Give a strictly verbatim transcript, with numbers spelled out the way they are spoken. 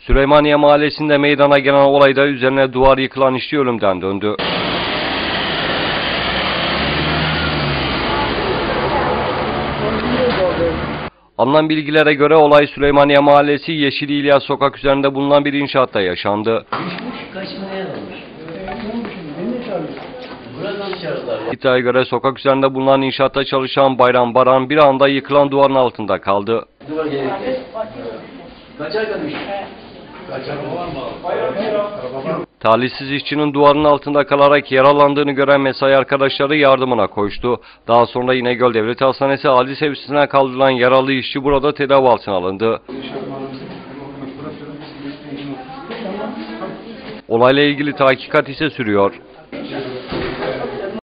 Süleymaniye Mahallesi'nde meydana gelen olayda üzerine duvar yıkılan işçi ölümden döndü. Alınan bilgilere göre olay Süleymaniye Mahallesi Yeşil İlyas Sokak üzerinde bulunan bir inşaatta yaşandı. İddiaya göre sokak üzerinde bulunan inşaatta çalışan Bayram Baran bir anda yıkılan duvarın altında kaldı. Duvar gerekli. Kaçar kalmış. Talihsiz işçinin duvarın altında kalarak yaralandığını gören mesai arkadaşları yardımına koştu. Daha sonra İnegöl Devlet Hastanesi acil servisine kaldırılan yaralı işçi burada tedavi altına alındı. Olayla ilgili tahkikat ise sürüyor.